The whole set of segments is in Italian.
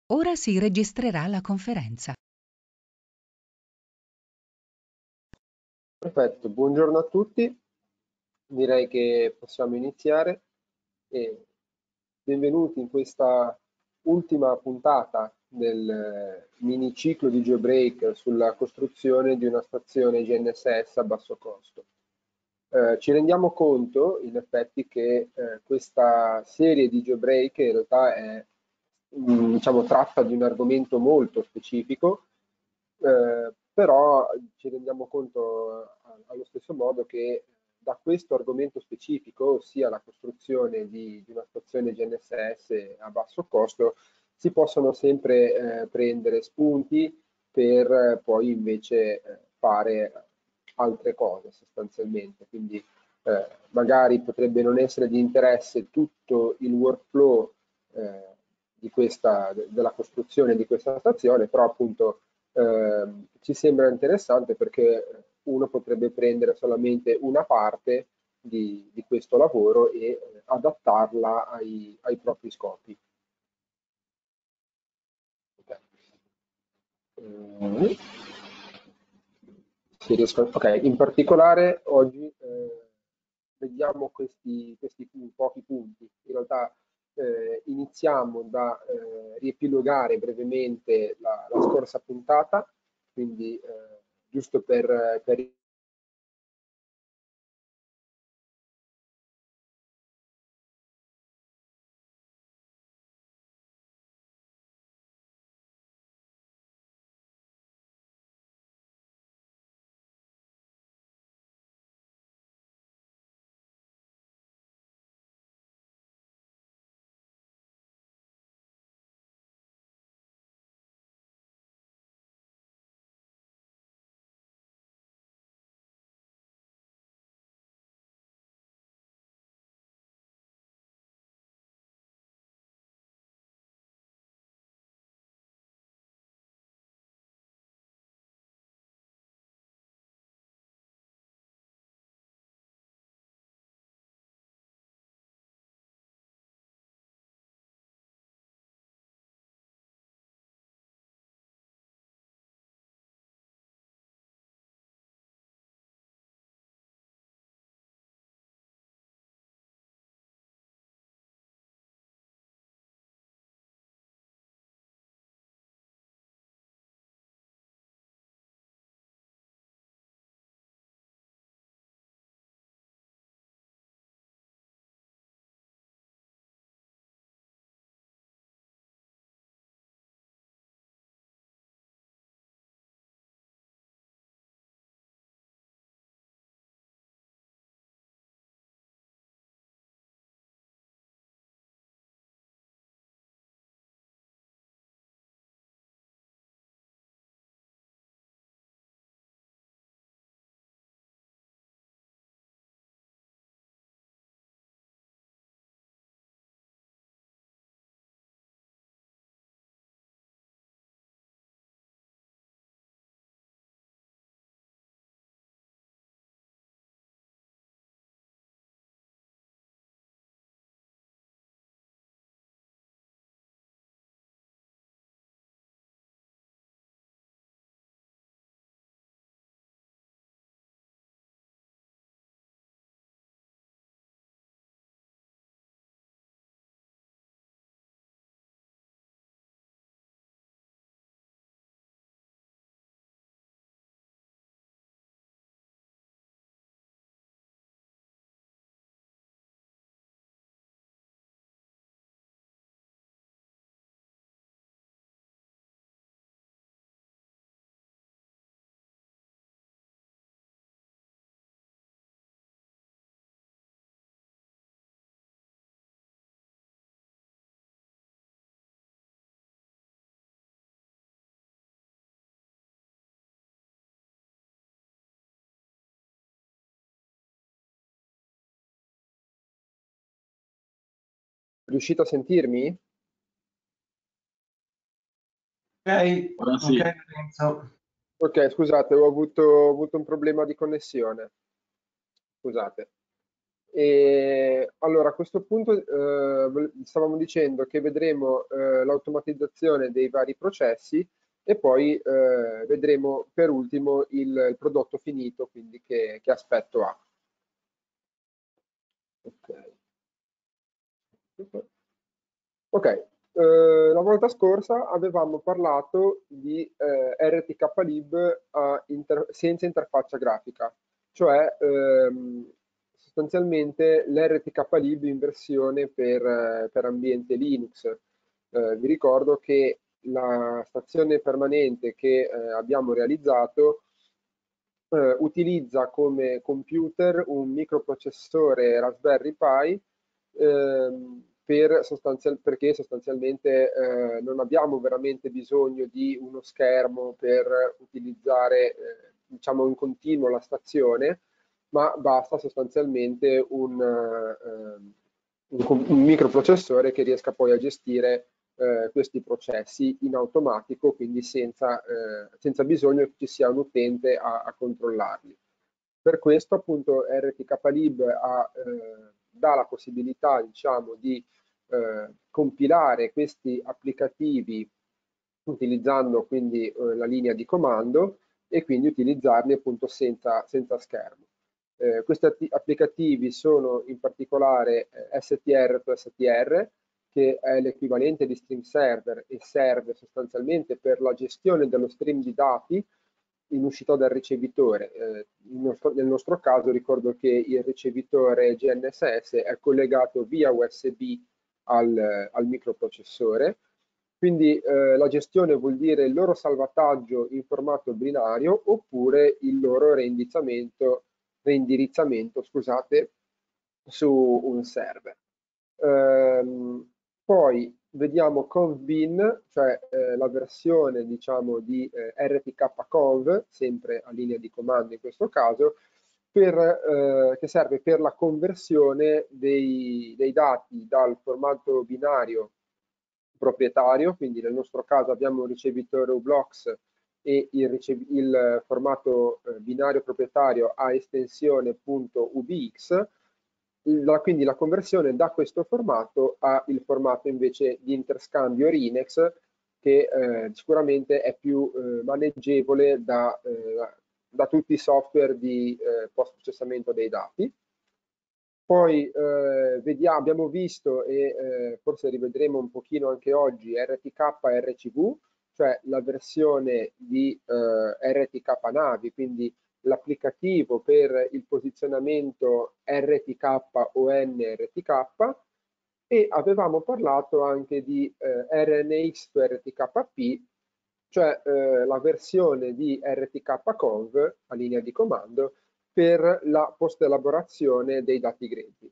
Ora si registrerà la conferenza. Perfetto, buongiorno a tutti, direi che possiamo iniziare e benvenuti in questa ultima puntata del mini ciclo di Geobreak sulla costruzione di una stazione GNSS a basso costo. Ci rendiamo conto in effetti che questa serie di Geobreak in realtà è, diciamo, tratta di un argomento molto specifico, però ci rendiamo conto allo stesso modo che da questo argomento specifico, ossia la costruzione di una stazione GNSS a basso costo, si possono sempre prendere spunti per poi invece fare altre cose sostanzialmente. Quindi magari potrebbe non essere di interesse tutto il workflow della costruzione di questa stazione, però appunto ci sembra interessante perché uno potrebbe prendere solamente una parte di questo lavoro e adattarla ai propri scopi. Okay. Ok, in particolare oggi vediamo questi pochi punti. In realtà iniziamo da riepilogare brevemente la scorsa puntata, quindi giusto per riuscite a sentirmi? Ok, Ora sì. ok, Lorenzo. Ok, scusate, ho avuto un problema di connessione. Scusate. E allora, a questo punto stavamo dicendo che vedremo l'automatizzazione dei vari processi e poi vedremo per ultimo il prodotto finito, quindi che aspetto ha. Ok, la volta scorsa avevamo parlato di RTKlib senza interfaccia grafica, cioè sostanzialmente l'RTKlib in versione per ambiente Linux. Vi ricordo che la stazione permanente che abbiamo realizzato utilizza come computer un microprocessore Raspberry Pi perché sostanzialmente non abbiamo veramente bisogno di uno schermo per utilizzare diciamo in continuo la stazione, ma basta sostanzialmente un microprocessore che riesca poi a gestire questi processi in automatico, quindi senza bisogno che ci sia un utente a controllarli. Per questo appunto RTKlib dà la possibilità, diciamo, di compilare questi applicativi utilizzando quindi la linea di comando e quindi utilizzarli appunto senza schermo. Questi applicativi sono in particolare STR to STR, che è l'equivalente di stream server e serve sostanzialmente per la gestione dello stream di dati in uscita dal ricevitore. Nel nostro caso ricordo che il ricevitore GNSS è collegato via USB al microprocessore, quindi la gestione vuol dire il loro salvataggio in formato binario oppure il loro reindirizzamento, scusate, su un server. Poi vediamo convbin, cioè la versione diciamo di rtkconv, sempre a linea di comando in questo caso, che serve per la conversione dei dati dal formato binario proprietario, quindi nel nostro caso abbiamo un ricevitore UBLOX e il formato binario proprietario ha estensione .ubx, quindi la conversione da questo formato al formato invece di interscambio RINEX, che sicuramente è più maneggevole da tutti i software di post-processamento dei dati. Poi abbiamo visto e forse rivedremo un pochino anche oggi RTK e RCV, cioè la versione di RTK Navi, quindi l'applicativo per il posizionamento RTK-ON RTK, e avevamo parlato anche di RNX to RTKP, cioè la versione di RTKconv a linea di comando per la post-elaborazione dei dati grezzi.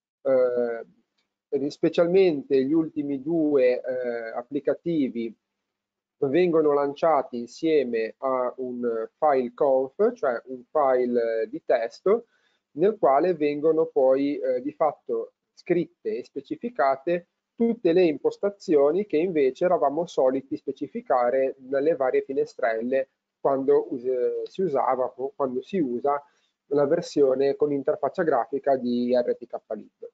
Specialmente gli ultimi due applicativi vengono lanciati insieme a un file conf, cioè un file di testo, nel quale vengono poi di fatto scritte e specificate tutte le impostazioni che invece eravamo soliti specificare nelle varie finestrelle quando si usava o quando si usa la versione con interfaccia grafica di RTKlib.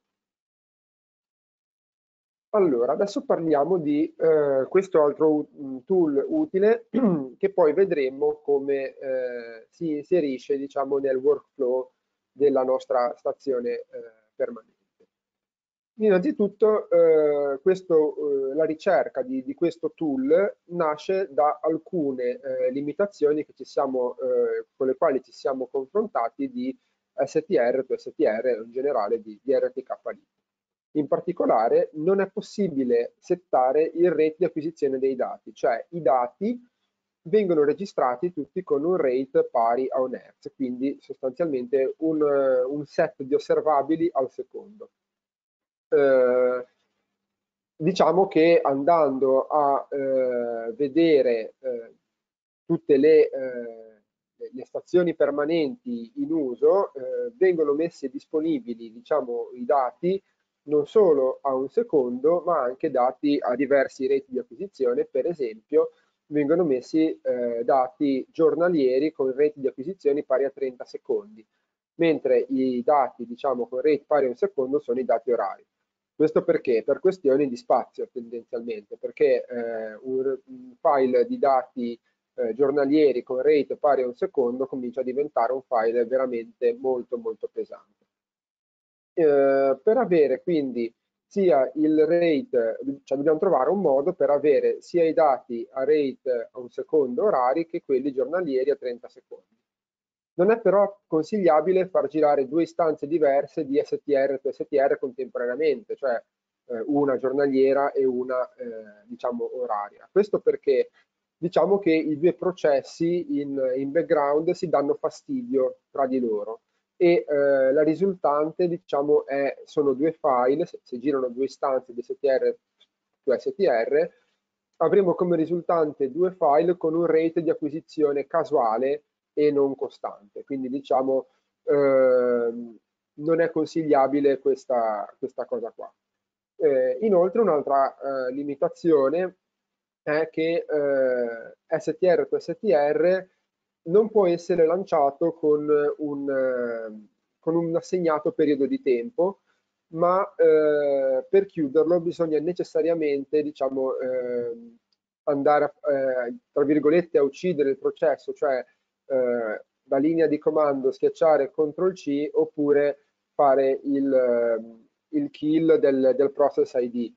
Allora, adesso parliamo di questo altro tool utile che poi vedremo come si inserisce, diciamo, nel workflow della nostra stazione permanente. Innanzitutto, la ricerca di questo tool nasce da alcune limitazioni con le quali ci siamo confrontati di STR to STR, in generale di RTKlib. In particolare non è possibile settare il rate di acquisizione dei dati, cioè i dati vengono registrati tutti con un rate pari a un Hz, quindi sostanzialmente un set di osservabili al secondo. Diciamo che andando a vedere tutte le stazioni permanenti in uso, vengono messi disponibili, diciamo, i dati non solo a un secondo, ma anche dati a diversi reti di acquisizione. Per esempio, vengono messi dati giornalieri con reti di acquisizioni pari a 30 secondi. mentre i dati, diciamo, con rate pari a un secondo sono i dati orari. Questo perché? Per questioni di spazio tendenzialmente, perché un file di dati giornalieri con rate pari a un secondo comincia a diventare un file veramente molto molto pesante. Per avere quindi sia il rate, cioè dobbiamo trovare un modo per avere sia i dati a rate a un secondo orari che quelli giornalieri a 30 secondi. Non è però consigliabile far girare due istanze diverse di STR e STR contemporaneamente, cioè una giornaliera e una diciamo oraria. Questo perché diciamo che i due processi in background si danno fastidio tra di loro e la risultante diciamo sono due file, se girano due istanze di STR più STR, avremo come risultante due file con un rate di acquisizione casuale e non costante, quindi diciamo non è consigliabile questa cosa qua. Inoltre un'altra limitazione è che STR to STR non può essere lanciato con un assegnato periodo di tempo, ma per chiuderlo bisogna necessariamente, diciamo, andare tra virgolette a uccidere il processo, cioè la linea di comando schiacciare CTRL-C oppure fare il kill del process ID.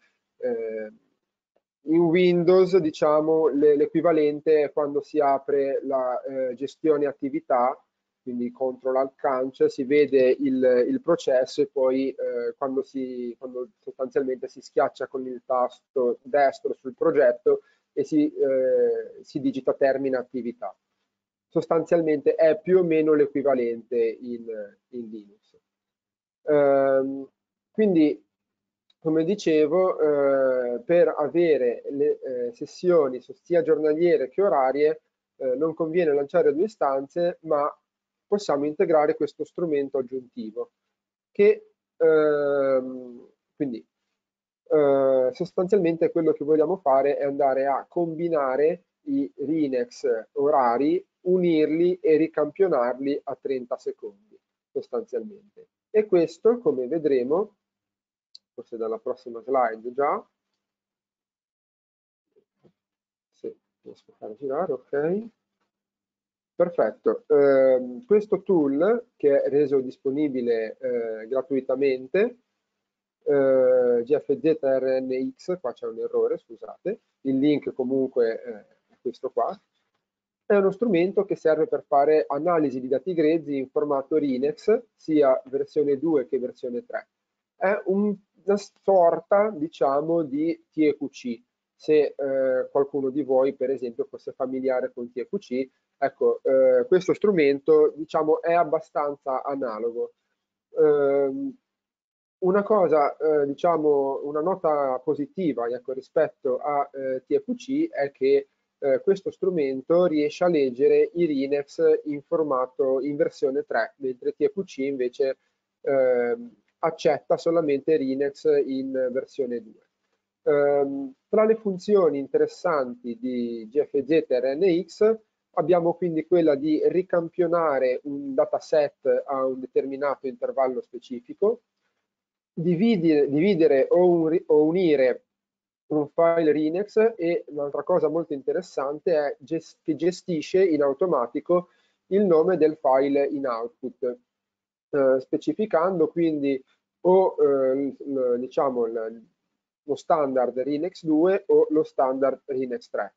In Windows, diciamo, l'equivalente è quando si apre la gestione attività, quindi CTRL Alt Canc, si vede il processo e poi quando sostanzialmente si schiaccia con il tasto destro sul progetto e si digita termina attività. Sostanzialmente è più o meno l'equivalente in Linux. Quindi, come dicevo, per avere le sessioni sia giornaliere che orarie non conviene lanciare due istanze, ma possiamo integrare questo strumento aggiuntivo che quindi sostanzialmente quello che vogliamo fare è andare a combinare i Rinex orari, unirli e ricampionarli a 30 secondi sostanzialmente. E questo, come vedremo, forse dalla prossima slide già, se riesco a fare girare, ok. Perfetto, questo tool che è reso disponibile gratuitamente, GFZRNX, qua c'è un errore, scusate, il link comunque è questo qua, è uno strumento che serve per fare analisi di dati grezzi in formato Rinex, sia versione 2 che versione 3. È una sorta, diciamo, di TEQC. Se qualcuno di voi, per esempio, fosse familiare con TEQC, ecco, questo strumento, diciamo, è abbastanza analogo. Una cosa, diciamo, una nota positiva, ecco, rispetto a TEQC è che questo strumento riesce a leggere i Rinex in versione 3, mentre TEQC invece accetta solamente Rinex in versione 2. Tra le funzioni interessanti di GFZRNX abbiamo quindi quella di ricampionare un dataset a un determinato intervallo specifico, dividere o unire un file Rinex, e un'altra cosa molto interessante è che gestisce in automatico il nome del file in output, specificando quindi o diciamo lo standard Rinex 2 o lo standard Rinex 3.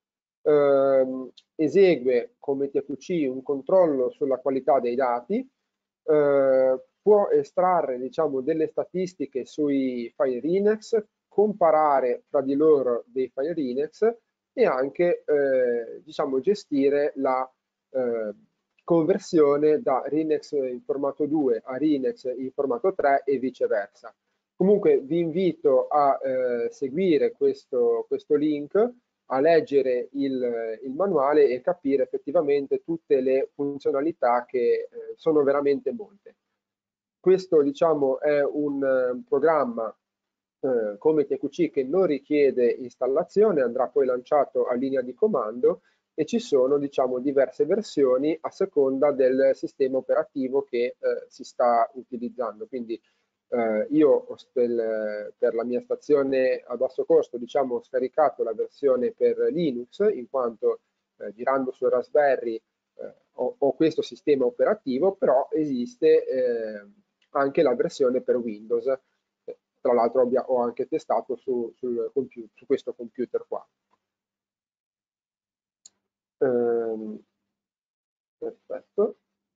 Esegue come TEQC un controllo sulla qualità dei dati, può estrarre, diciamo, delle statistiche sui file Rinex, comparare fra di loro dei file Rinex e anche diciamo, gestire la conversione da Rinex in formato 2 a Rinex in formato 3 e viceversa. Comunque vi invito a seguire questo link, a leggere il manuale e capire effettivamente tutte le funzionalità che sono veramente molte. Questo, diciamo, è un programma come TEQC che non richiede installazione, andrà poi lanciato a linea di comando e ci sono, diciamo, diverse versioni a seconda del sistema operativo che si sta utilizzando. Quindi io per la mia stazione a basso costo, diciamo, ho scaricato la versione per Linux, in quanto girando su Raspberry ho questo sistema operativo, però esiste anche la versione per Windows. Tra l'altro ho anche testato su questo computer qua. Perfetto.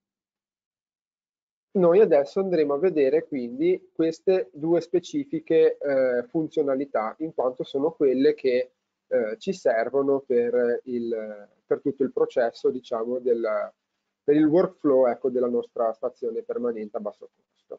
Noi adesso andremo a vedere quindi queste due specifiche funzionalità, in quanto sono quelle che ci servono per tutto il processo, diciamo, per il workflow, ecco, della nostra stazione permanente a basso costo.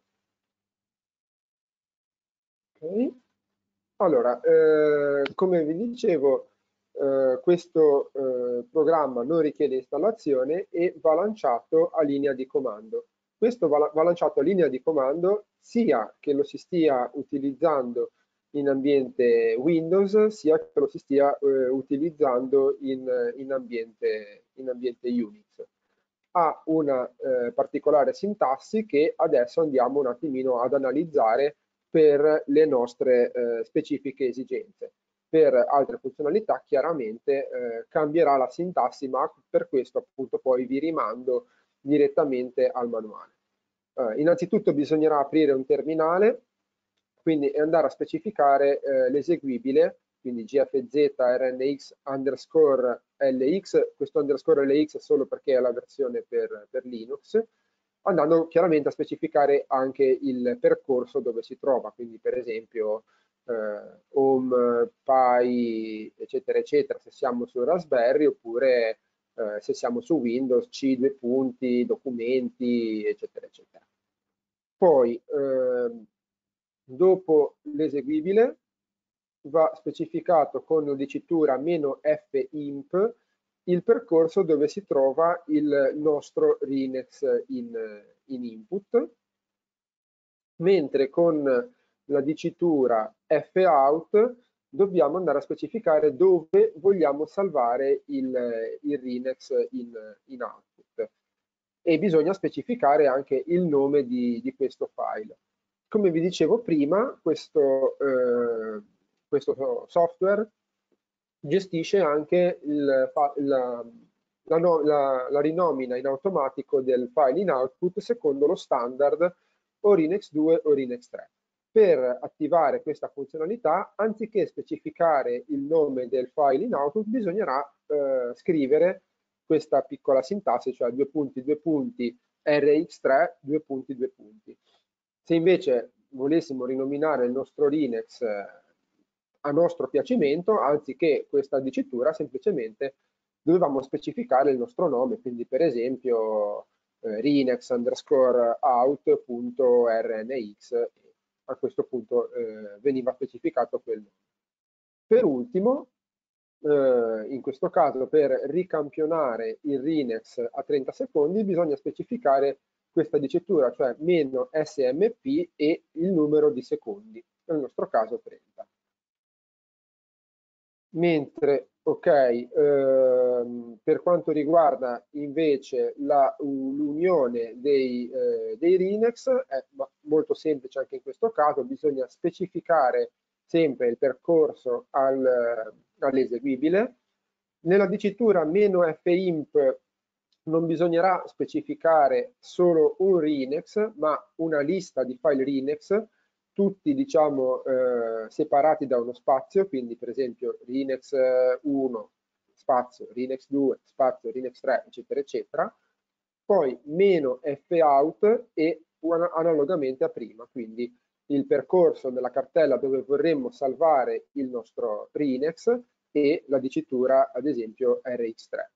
Ok. Allora, come vi dicevo, questo programma non richiede installazione e va lanciato a linea di comando. Questo va lanciato a linea di comando sia che lo si stia utilizzando in ambiente Windows, sia che lo si stia utilizzando in ambiente Unix. Ha una particolare sintassi che adesso andiamo un attimino ad analizzare per le nostre specifiche esigenze. Per altre funzionalità chiaramente cambierà la sintassi, ma per questo appunto poi vi rimando direttamente al manuale. Innanzitutto bisognerà aprire un terminale, quindi andare a specificare l'eseguibile, quindi gfz rnx underscore lx, questo underscore lx solo perché è la versione per Linux, andando chiaramente a specificare anche il percorso dove si trova, quindi per esempio home, pi, eccetera, eccetera, se siamo su Raspberry, oppure se siamo su Windows, C, due punti, documenti, eccetera, eccetera. Poi, dopo l'eseguibile, va specificato con la dicitura -fimp il percorso dove si trova il nostro Linux in input, mentre con la dicitura fout dobbiamo andare a specificare dove vogliamo salvare il Linux in output, e bisogna specificare anche il nome di questo file. Come vi dicevo prima, questo software gestisce anche la rinomina in automatico del file in output secondo lo standard o Linux 2 o Linux 3. Per attivare questa funzionalità, anziché specificare il nome del file in output, bisognerà scrivere questa piccola sintassi, cioè due punti rx3, due punti. Se invece volessimo rinominare il nostro Linux a nostro piacimento, anziché questa dicitura, semplicemente dovevamo specificare il nostro nome, quindi per esempio Linux underscore out.rnx, a questo punto veniva specificato quel nome. Per ultimo, in questo caso per ricampionare il Linux a 30 secondi bisogna specificare questa dicitura, cioè -smp e il numero di secondi, nel nostro caso 30. Mentre, per quanto riguarda invece l'unione dei Linux, è molto semplice anche in questo caso, bisogna specificare sempre il percorso all'eseguibile. Nella dicitura -fimp non bisognerà specificare solo un Linux, ma una lista di file Linux, tutti diciamo separati da uno spazio, quindi per esempio Linux 1 spazio, Linux 2 spazio, Linux 3, eccetera, eccetera. Poi -fout e analogamente a prima, quindi il percorso della cartella dove vorremmo salvare il nostro Linux e la dicitura ad esempio rx3.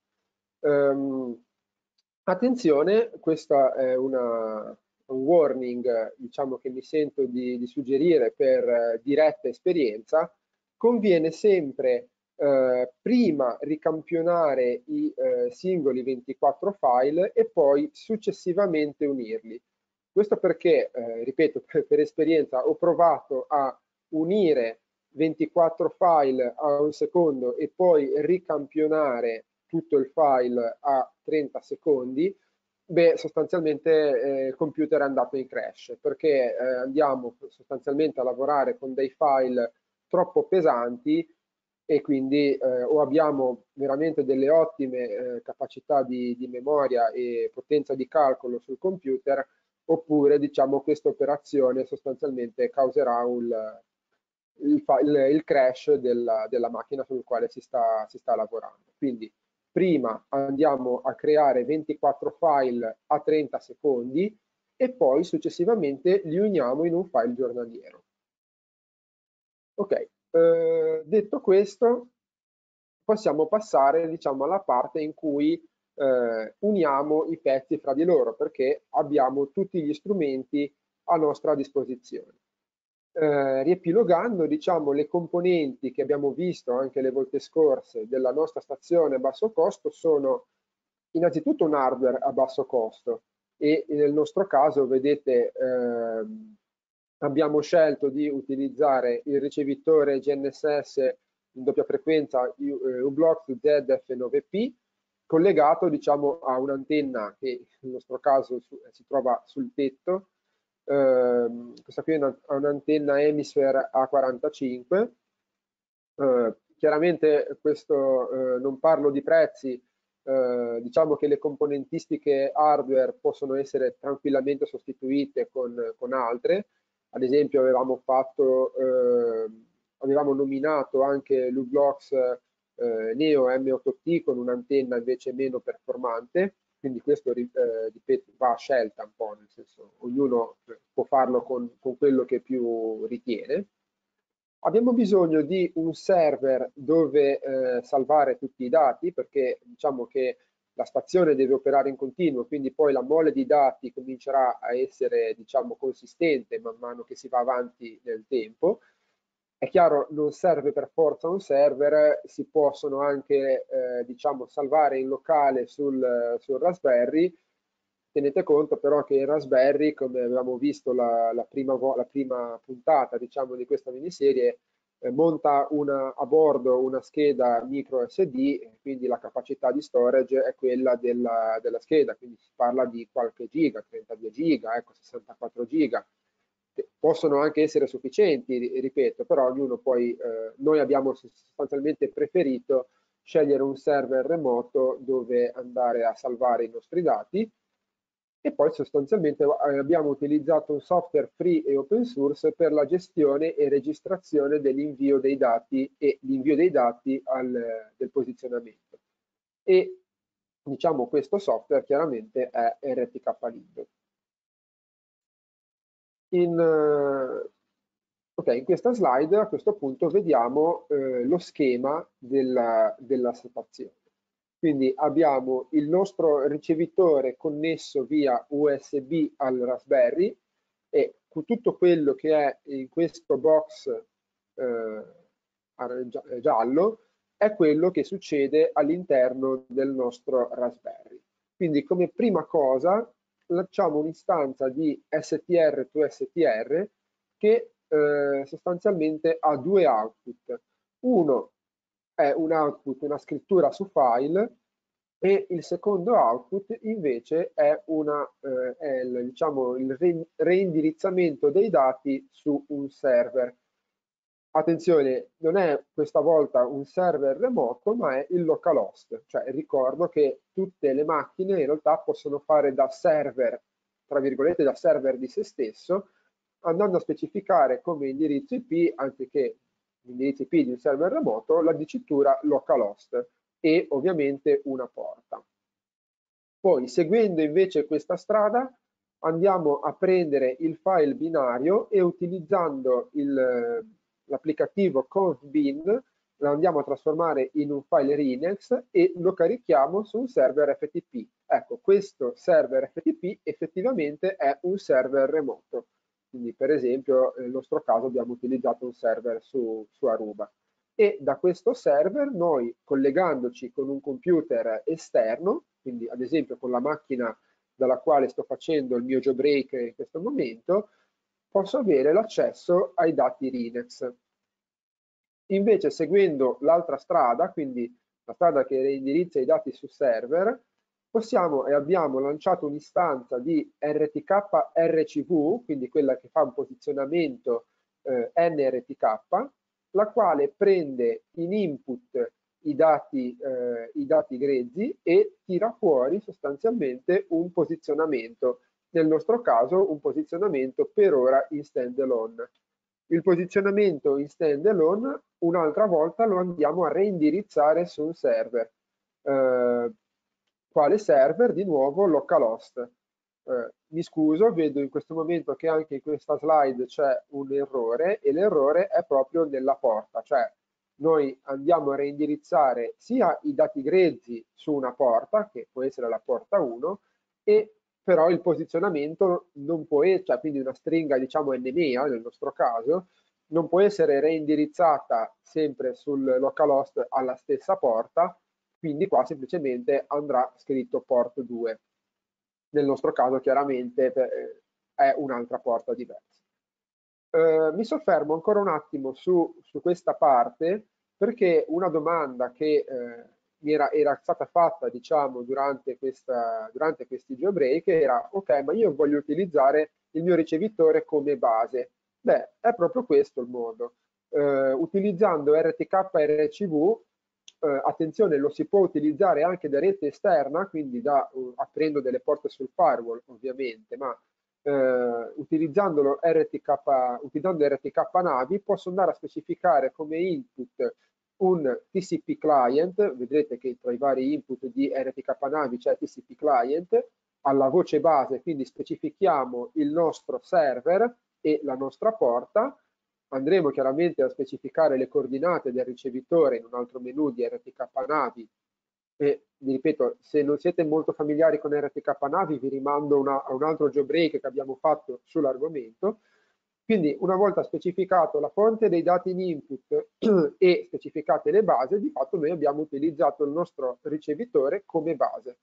Attenzione, questa è un warning, diciamo, che mi sento di suggerire per diretta esperienza. Conviene sempre prima ricampionare i singoli 24 file e poi successivamente unirli. Questo perché, ripeto, per esperienza ho provato a unire 24 file a un secondo e poi ricampionare tutto il file a 30 secondi, beh, sostanzialmente il computer è andato in crash, perché andiamo sostanzialmente a lavorare con dei file troppo pesanti e quindi o abbiamo veramente delle ottime capacità di memoria e potenza di calcolo sul computer, oppure diciamo questa operazione sostanzialmente causerà il crash della macchina sul quale si sta lavorando. Quindi prima andiamo a creare 24 file a 30 secondi e poi successivamente li uniamo in un file giornaliero. Ok, detto questo, possiamo passare diciamo alla parte in cui uniamo i pezzi fra di loro, perché abbiamo tutti gli strumenti a nostra disposizione. Riepilogando, diciamo, le componenti che abbiamo visto anche le volte scorse della nostra stazione a basso costo sono innanzitutto un hardware a basso costo e nel nostro caso, vedete, abbiamo scelto di utilizzare il ricevitore GNSS in doppia frequenza u-blox ZF9P collegato, diciamo, a un'antenna che nel nostro caso si trova sul tetto. Questa qui è un'antenna Hemisphere A45. Chiaramente questo non parlo di prezzi, diciamo che le componentistiche hardware possono essere tranquillamente sostituite con altre. Ad esempio avevamo nominato anche l'u-blox Neo M8T con un'antenna invece meno performante, quindi questo ripeto, va a scelta un po', nel senso ognuno può farlo con quello che più ritiene. Abbiamo bisogno di un server dove salvare tutti i dati, perché diciamo che la stazione deve operare in continuo, quindi poi la mole di dati comincerà a essere, diciamo, consistente man mano che si va avanti nel tempo. È chiaro, non serve per forza un server, si possono anche, diciamo, salvare in locale sul Raspberry. Tenete conto però che il Raspberry, come avevamo visto la prima puntata, diciamo, di questa miniserie, monta a bordo una scheda micro SD, quindi la capacità di storage è quella della scheda, quindi si parla di qualche giga, 32 giga, ecco, 64 giga. Possono anche essere sufficienti, ripeto, però ognuno poi, noi abbiamo sostanzialmente preferito scegliere un server remoto dove andare a salvare i nostri dati. E poi sostanzialmente abbiamo utilizzato un software free e open source per la gestione e registrazione dell'invio dei dati e l'invio dei dati del posizionamento. E diciamo questo software chiaramente è RTK-Lib. In questa slide a questo punto vediamo lo schema della settazione. Quindi abbiamo il nostro ricevitore connesso via USB al Raspberry e tutto quello che è in questo box giallo è quello che succede all'interno del nostro Raspberry. Quindi come prima cosa lanciamo un'istanza di STR to STR che sostanzialmente ha due output. Uno è un output, una scrittura su file, e il secondo output invece è diciamo, il reindirizzamento dei dati su un server. Attenzione, non è questa volta un server remoto, ma è il localhost, cioè ricordo che tutte le macchine in realtà possono fare da server, tra virgolette, da server di se stesso, andando a specificare come indirizzo IP, anziché l'indirizzo IP di un server remoto, la dicitura localhost e ovviamente una porta. Poi, seguendo invece questa strada, andiamo a prendere il file binario e utilizzando l'applicativo confbin lo andiamo a trasformare in un file Rinex e lo carichiamo su un server FTP. Ecco, questo server FTP effettivamente è un server remoto. Quindi per esempio nel nostro caso abbiamo utilizzato un server su Aruba. E da questo server noi, collegandoci con un computer esterno, quindi ad esempio con la macchina dalla quale sto facendo il mio jailbreak in questo momento, posso avere l'accesso ai dati Rinex. Invece seguendo l'altra strada, quindi la strada che reindirizza i dati su server, possiamo e abbiamo lanciato un'istanza di RTK RCV, quindi quella che fa un posizionamento NRTK, la quale prende in input i dati grezzi e tira fuori sostanzialmente un posizionamento, nel nostro caso un posizionamento per ora in standalone. Il posizionamento in standalone un'altra volta lo andiamo a reindirizzare su un server. Quale server? Di nuovo localhost. Mi scuso, vedo in questo momento che anche in questa slide c'è un errore e l'errore è proprio nella porta, cioè noi andiamo a reindirizzare sia i dati grezzi su una porta, che può essere la porta 1, e però il posizionamento non può essere, cioè quindi una stringa diciamo NMEA nel nostro caso, non può essere reindirizzata sempre sul localhost alla stessa porta, quindi qua semplicemente andrà scritto port 2. Nel nostro caso chiaramente è un'altra porta diversa. Mi soffermo ancora un attimo su questa parte perché una domanda che era stata fatta diciamo durante questi jailbreak era: ok, ma io voglio utilizzare il mio ricevitore come base. Beh, è proprio questo il modo. Utilizzando RTK RCV, attenzione, lo si può utilizzare anche da rete esterna, quindi aprendo delle porte sul firewall ovviamente, ma utilizzando RTK Navi posso andare a specificare come input un TCP client. Vedrete che tra i vari input di RTK Navi c'è TCP client alla voce base, quindi specifichiamo il nostro server e la nostra porta. Andremo chiaramente a specificare le coordinate del ricevitore in un altro menu di RTK Navi e vi ripeto, se non siete molto familiari con RTK Navi vi rimando a un altro jailbreak che abbiamo fatto sull'argomento. Quindi una volta specificato la fonte dei dati in input e specificate le basi, di fatto noi abbiamo utilizzato il nostro ricevitore come base.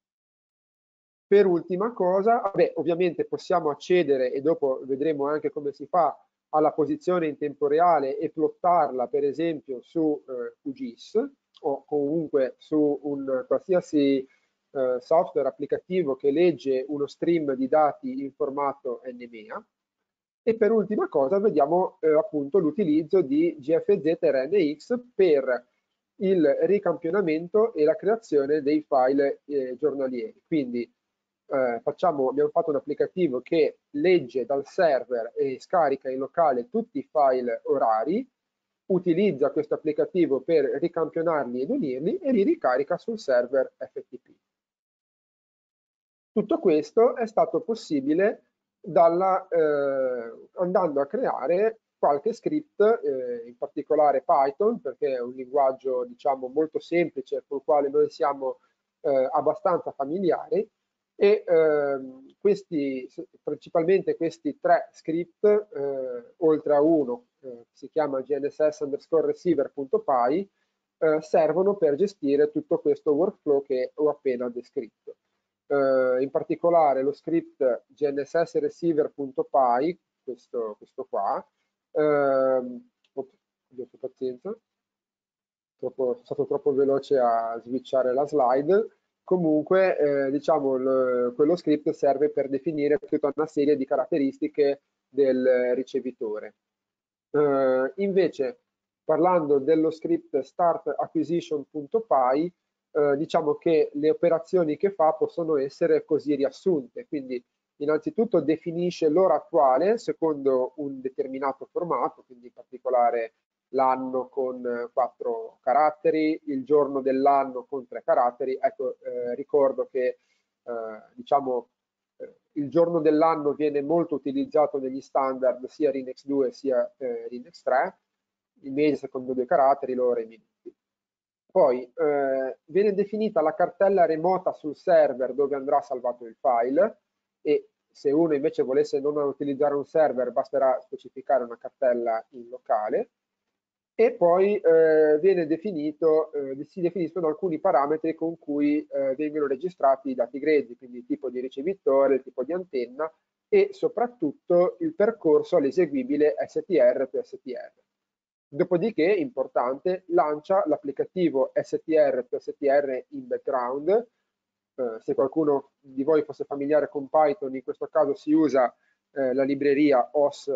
Per ultima cosa, vabbè, ovviamente possiamo accedere, e dopo vedremo anche come si fa, alla posizione in tempo reale e plottarla per esempio su QGIS o comunque su un qualsiasi software applicativo che legge uno stream di dati in formato NMEA. E per ultima cosa vediamo appunto l'utilizzo di GFZ RNX per il ricampionamento e la creazione dei file giornalieri. Quindi abbiamo fatto un applicativo che legge dal server e scarica in locale tutti i file orari, utilizza questo applicativo per ricampionarli ed unirli e li ricarica sul server FTP. Tutto questo è stato possibile andando a creare qualche script, in particolare Python, perché è un linguaggio diciamo molto semplice con il quale noi siamo abbastanza familiari, e principalmente questi tre script, oltre a uno si chiama gnss_receiver.py, servono per gestire tutto questo workflow che ho appena descritto. In particolare lo script gnssreceiver.py, questo qua, abbiate pazienza, sono stato troppo veloce a switchare la slide. Comunque diciamo quello script serve per definire tutta una serie di caratteristiche del ricevitore. Invece parlando dello script startacquisition.py, diciamo che le operazioni che fa possono essere così riassunte, quindi innanzitutto definisce l'ora attuale secondo un determinato formato, quindi in particolare l'anno con 4 caratteri, il giorno dell'anno con 3 caratteri. Ecco, ricordo che diciamo il giorno dell'anno viene molto utilizzato negli standard sia Linux 2 sia Linux 3, il mese secondo 2 caratteri, l'ora e minuti. Poi viene definita la cartella remota sul server dove andrà salvato il file, e se uno invece volesse non utilizzare un server basterà specificare una cartella in locale. E poi si definiscono alcuni parametri con cui vengono registrati i dati grezzi, quindi il tipo di ricevitore, il tipo di antenna e soprattutto il percorso all'eseguibile STR più STR. Dopodiché, importante, lancia l'applicativo str+str in background. Se qualcuno di voi fosse familiare con Python, in questo caso si usa la libreria OS,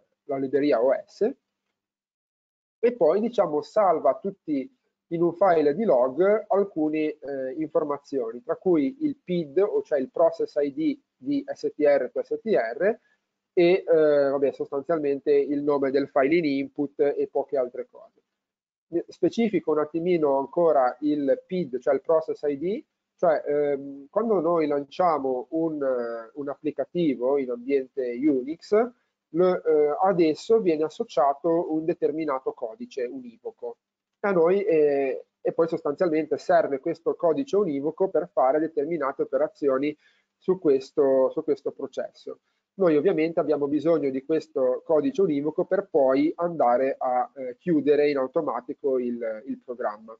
e poi diciamo salva tutti in un file di log alcune informazioni, tra cui il PID, o cioè il process ID di str+str, e vabbè, sostanzialmente il nome del file in input e poche altre cose. Specifico un attimino ancora il PID, cioè il process ID, cioè quando noi lanciamo un applicativo in ambiente Unix, adesso viene associato un determinato codice univoco a noi, e poi sostanzialmente serve questo codice univoco per fare determinate operazioni su questo processo. Noi ovviamente abbiamo bisogno di questo codice univoco per poi andare a chiudere in automatico il programma.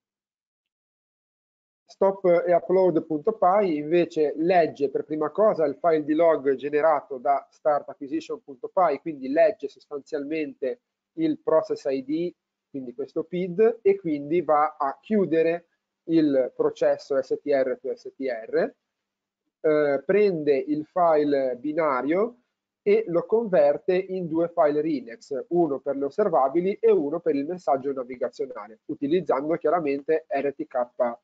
Stop e upload.py invece legge per prima cosa il file di log generato da startacquisition.py, quindi legge sostanzialmente il process ID, quindi questo PID, e quindi va a chiudere il processo str+str, prende il file binario e lo converte in due file Rinex, uno per le osservabili e uno per il messaggio navigazionale, utilizzando chiaramente RTK,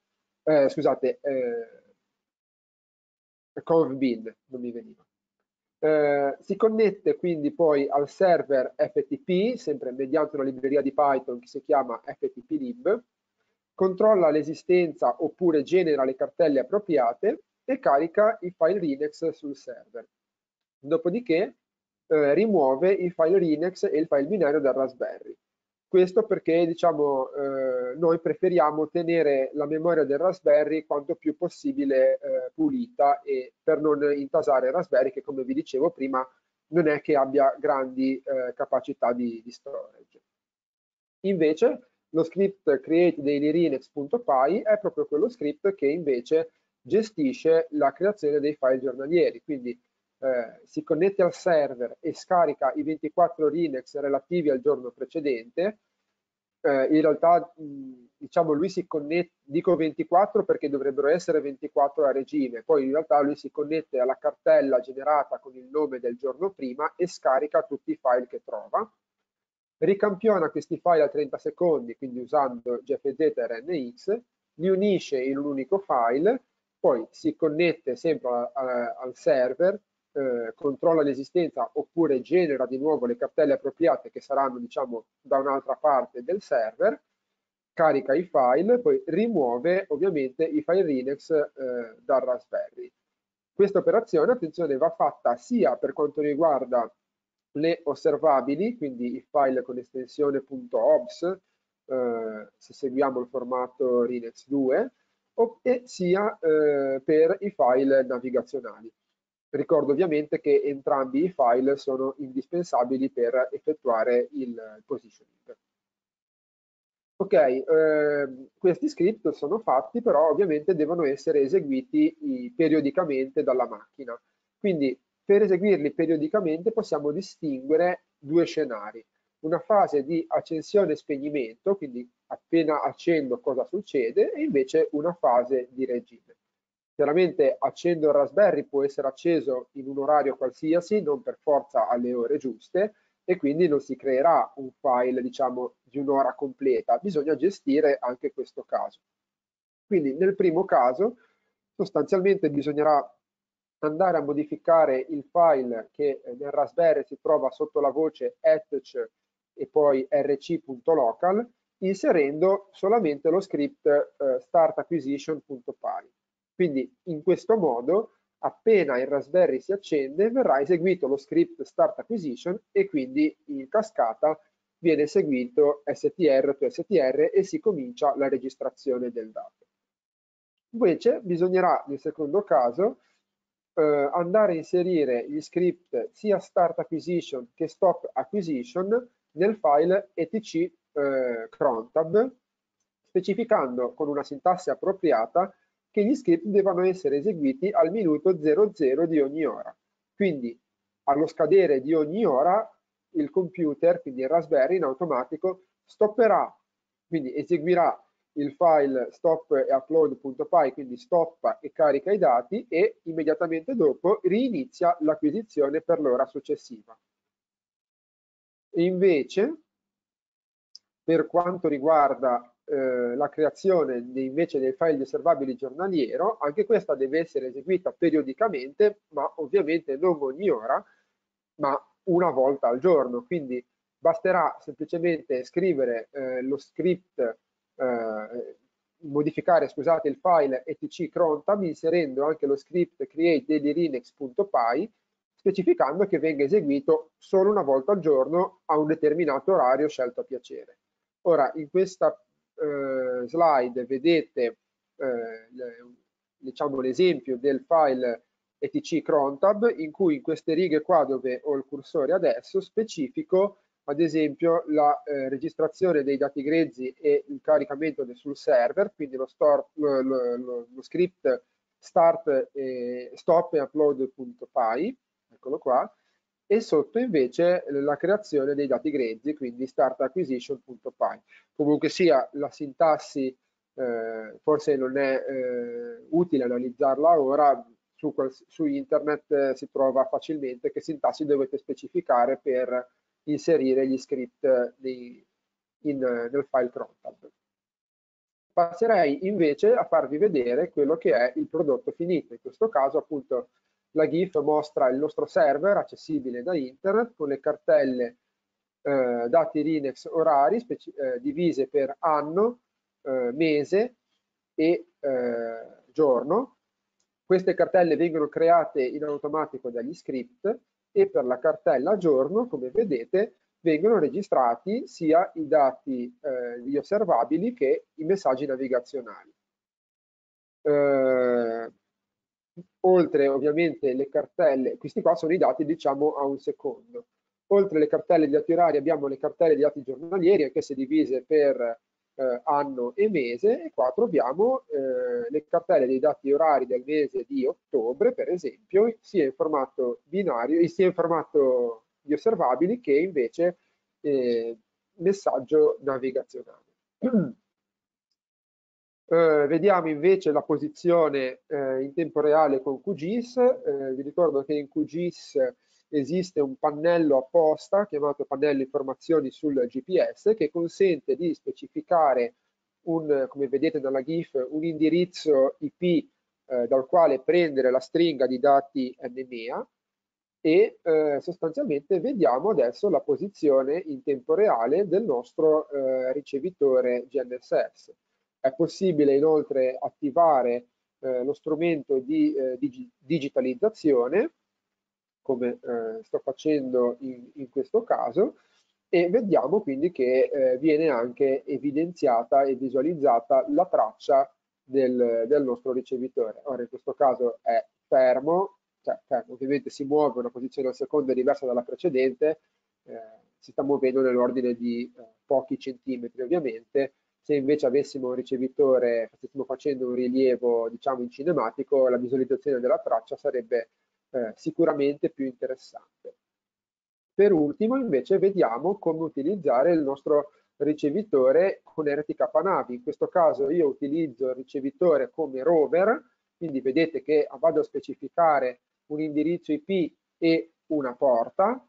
convbin, non mi veniva. Si connette quindi poi al server FTP, sempre mediante una libreria di Python che si chiama ftplib, controlla l'esistenza oppure genera le cartelle appropriate e carica i file Rinex sul server. Dopodiché rimuove i file Rinex e il file binario dal Raspberry. Questo perché diciamo, noi preferiamo tenere la memoria del Raspberry quanto più possibile pulita, e per non intasare il Raspberry, che come vi dicevo prima non è che abbia grandi capacità di storage. Invece lo script create-dailyrinex.py è proprio quello script che invece gestisce la creazione dei file giornalieri, quindi si connette al server e scarica i 24 Rinex relativi al giorno precedente. In realtà diciamo lui si connette, dico 24 perché dovrebbero essere 24 a regime, poi in realtà lui si connette alla cartella generata con il nome del giorno prima e scarica tutti i file che trova, ricampiona questi file a 30 secondi, quindi usando gfz e rnx, li unisce in un unico file, poi si connette sempre al server, controlla l'esistenza oppure genera di nuovo le cartelle appropriate che saranno diciamo da un'altra parte del server, carica i file, poi rimuove ovviamente i file Rinex dal Raspberry. Questa operazione, attenzione, va fatta sia per quanto riguarda le osservabili, quindi i file con estensione .obs, se seguiamo il formato Rinex 2, e sia per i file navigazionali. Ricordo ovviamente che entrambi i file sono indispensabili per effettuare il positioning. Ok, questi script sono fatti, però ovviamente devono essere eseguiti periodicamente dalla macchina. Quindi per eseguirli periodicamente possiamo distinguere due scenari. Una fase di accensione e spegnimento, quindi appena accendo cosa succede, e invece una fase di regime. Chiaramente accendo il Raspberry può essere acceso in un orario qualsiasi, non per forza alle ore giuste, e quindi non si creerà un file diciamo di un'ora completa, bisogna gestire anche questo caso. Quindi nel primo caso sostanzialmente bisognerà andare a modificare il file che nel Raspberry si trova sotto la voce etch e poi rc.local, inserendo solamente lo script startacquisition.py. Quindi in questo modo appena il Raspberry si accende verrà eseguito lo script start acquisition e quindi in cascata viene eseguito str+str e si comincia la registrazione del dato. Invece bisognerà nel secondo caso andare a inserire gli script sia start acquisition che stop acquisition nel file etc crontab, specificando con una sintassi appropriata che gli script devono essere eseguiti al minuto 00 di ogni ora. Quindi allo scadere di ogni ora il computer, quindi il Raspberry in automatico, stopperà, quindi eseguirà il file stop e upload.py, quindi stoppa e carica i dati e immediatamente dopo rinizia l'acquisizione per l'ora successiva. Invece, per quanto riguarda la creazione invece dei file di osservabili giornaliero, anche questa deve essere eseguita periodicamente, ma ovviamente non ogni ora, ma una volta al giorno. Quindi basterà semplicemente scrivere lo script, modificare, scusate, il file etc crontab inserendo anche lo script create.dailylinux.py, specificando che venga eseguito solo una volta al giorno a un determinato orario scelto a piacere. Ora, in questa slide vedete diciamo, l'esempio del file etc crontab, in cui in queste righe qua dove ho il cursore adesso specifico ad esempio la registrazione dei dati grezzi e il caricamento sul server, quindi lo script start stop e upload.py, eccolo qua, e sotto invece la creazione dei dati grezzi, quindi start acquisition.py. Comunque sia, la sintassi forse non è utile analizzarla ora, su internet si trova facilmente che sintassi dovete specificare per inserire gli script nel file crontab. Passerei invece a farvi vedere quello che è il prodotto finito. In questo caso appunto la GIF mostra il nostro server accessibile da internet con le cartelle dati Linux orari divise per anno, mese e giorno. Queste cartelle vengono create in automatico dagli script e per la cartella giorno, come vedete, vengono registrati sia i dati gli osservabili che i messaggi navigazionali. Oltre ovviamente le cartelle, questi qua sono i dati diciamo a un secondo. Oltre le cartelle di dati orari abbiamo le cartelle di dati giornalieri, anche se divise per anno e mese, e qua troviamo le cartelle dei dati orari del mese di ottobre, per esempio, sia in formato binario, sia in formato di osservabili che invece messaggio navigazionale. Vediamo invece la posizione in tempo reale con QGIS. Vi ricordo che in QGIS esiste un pannello apposta chiamato pannello informazioni sul GPS che consente di specificare come vedete nella GIF, un indirizzo IP dal quale prendere la stringa di dati NMEA e sostanzialmente vediamo adesso la posizione in tempo reale del nostro ricevitore GNSS. È possibile inoltre attivare lo strumento di digitalizzazione, come sto facendo in questo caso, e vediamo quindi che viene anche evidenziata e visualizzata la traccia del nostro ricevitore. Ora in questo caso è fermo, cioè ovviamente si muove in una posizione al secondo diversa dalla precedente, si sta muovendo nell'ordine di pochi centimetri ovviamente. Se invece avessimo un ricevitore, stessimo facendo un rilievo diciamo in cinematico, la visualizzazione della traccia sarebbe sicuramente più interessante. Per ultimo invece vediamo come utilizzare il nostro ricevitore con RTK-Navi. In questo caso io utilizzo il ricevitore come rover, quindi vedete che vado a specificare un indirizzo IP e una porta,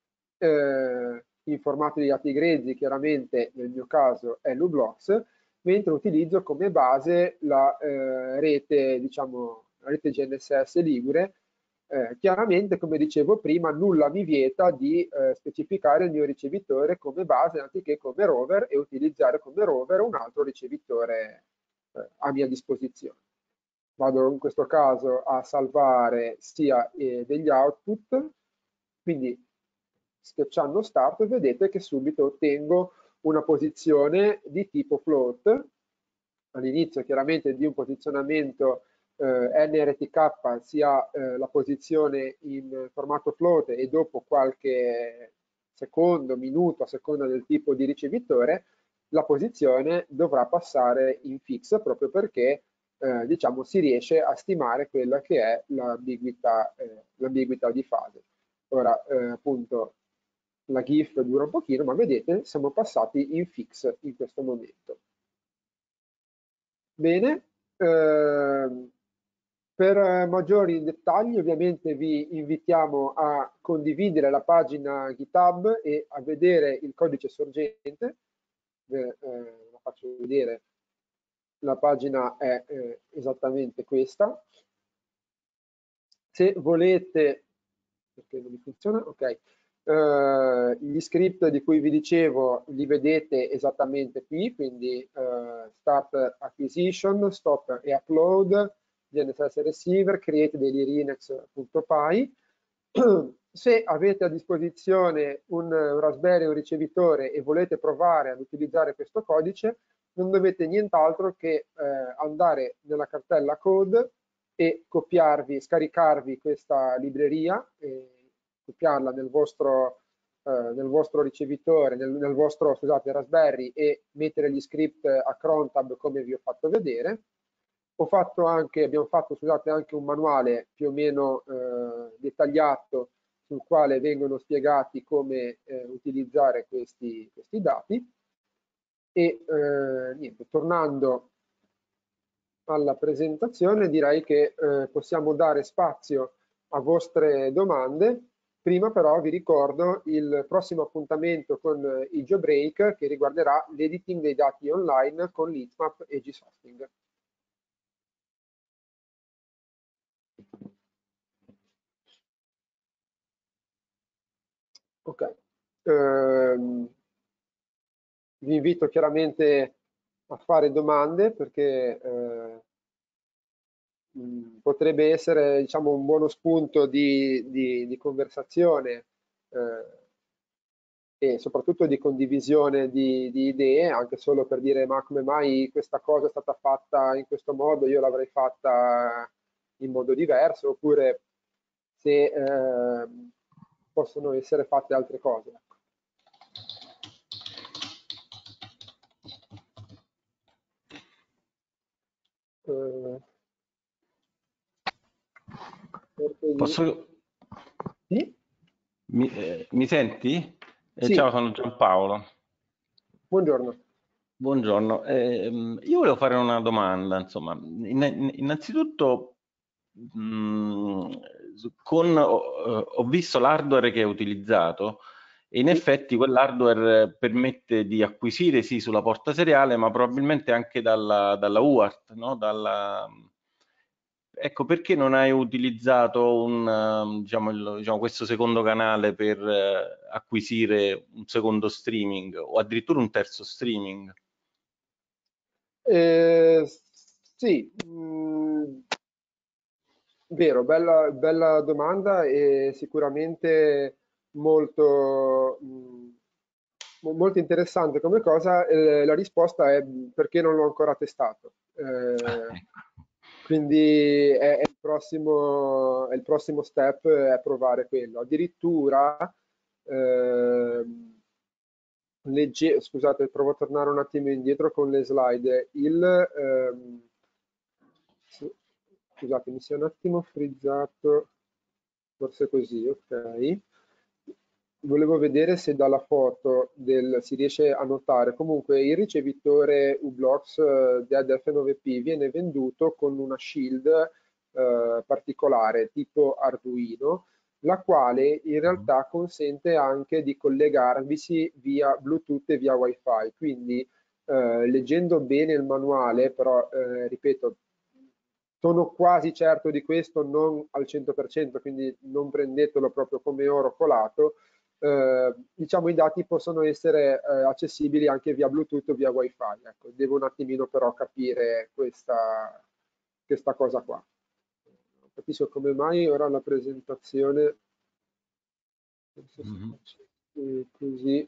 in formato di dati grezzi, chiaramente nel mio caso è l'Ublox, mentre utilizzo come base la rete, diciamo, la rete GNSS Ligure. Chiaramente, come dicevo prima, nulla mi vieta di specificare il mio ricevitore come base anziché come rover e utilizzare come rover un altro ricevitore a mia disposizione. Vado in questo caso a salvare sia degli output, quindi schiacciando start vedete che subito ottengo una posizione di tipo float, all'inizio chiaramente di un posizionamento NRTK sia la posizione in formato float e dopo qualche secondo, minuto a seconda del tipo di ricevitore, la posizione dovrà passare in fix proprio perché diciamo si riesce a stimare quella che è l'ambiguità di fase. Ora appunto la GIF dura un pochino, ma vedete, siamo passati in fix in questo momento. Bene, per maggiori dettagli ovviamente vi invitiamo a condividere la pagina GitHub e a vedere il codice sorgente. La faccio vedere, la pagina è esattamente questa. Se volete, perché non mi funziona, ok, gli script di cui vi dicevo li vedete esattamente qui, quindi start acquisition, stop e upload, GNSS receiver, create daily Linux.py. Se avete a disposizione un Raspberry o un ricevitore e volete provare ad utilizzare questo codice, non dovete nient'altro che andare nella cartella code e scaricarvi questa libreria, copiarla nel vostro ricevitore, nel vostro, scusate, Raspberry, e mettere gli script a crontab come vi ho fatto vedere. Abbiamo fatto, scusate, anche un manuale più o meno dettagliato sul quale vengono spiegati come utilizzare questi dati. E niente, tornando alla presentazione, direi che possiamo dare spazio a vostre domande. Prima però vi ricordo il prossimo appuntamento con il Geobreak, che riguarderà l'editing dei dati online con Litmap e Gshosting. Ok, vi invito chiaramente a fare domande, perché potrebbe essere, diciamo, un buono spunto di conversazione e soprattutto di condivisione di idee, anche solo per dire: ma come mai questa cosa è stata fatta in questo modo, io l'avrei fatta in modo diverso, oppure se possono essere fatte altre cose. Posso... Sì? Mi senti? Sì. Ciao, sono Giampaolo. Buongiorno. Buongiorno. Io volevo fare una domanda, insomma. Innanzitutto, ho visto l'hardware che è utilizzato e in effetti quell'hardware permette di acquisire sì sulla porta seriale, ma probabilmente anche dalla UART, no? Ecco, perché non hai utilizzato diciamo, questo secondo canale per acquisire un secondo streaming o addirittura un terzo streaming? Sì, vero, bella domanda e sicuramente molto, molto interessante come cosa. La risposta è perché non l'ho ancora testato. Quindi è il prossimo step, è provare quello. Addirittura, scusate, provo a tornare un attimo indietro con le slide. Scusate, mi si è un attimo frizzato, forse così, ok. Volevo vedere se dalla foto si riesce a notare. Comunque il ricevitore u-blox DED-F9P viene venduto con una shield particolare tipo Arduino, la quale in realtà consente anche di collegarvisi via Bluetooth e via Wi-Fi. Quindi leggendo bene il manuale, però ripeto, sono quasi certo di questo, non al 100%, quindi non prendetelo proprio come oro colato. Diciamo, i dati possono essere accessibili anche via Bluetooth o via Wi-Fi. Ecco, devo un attimino però capire questa cosa qua. Non capisco come mai ora la presentazione così.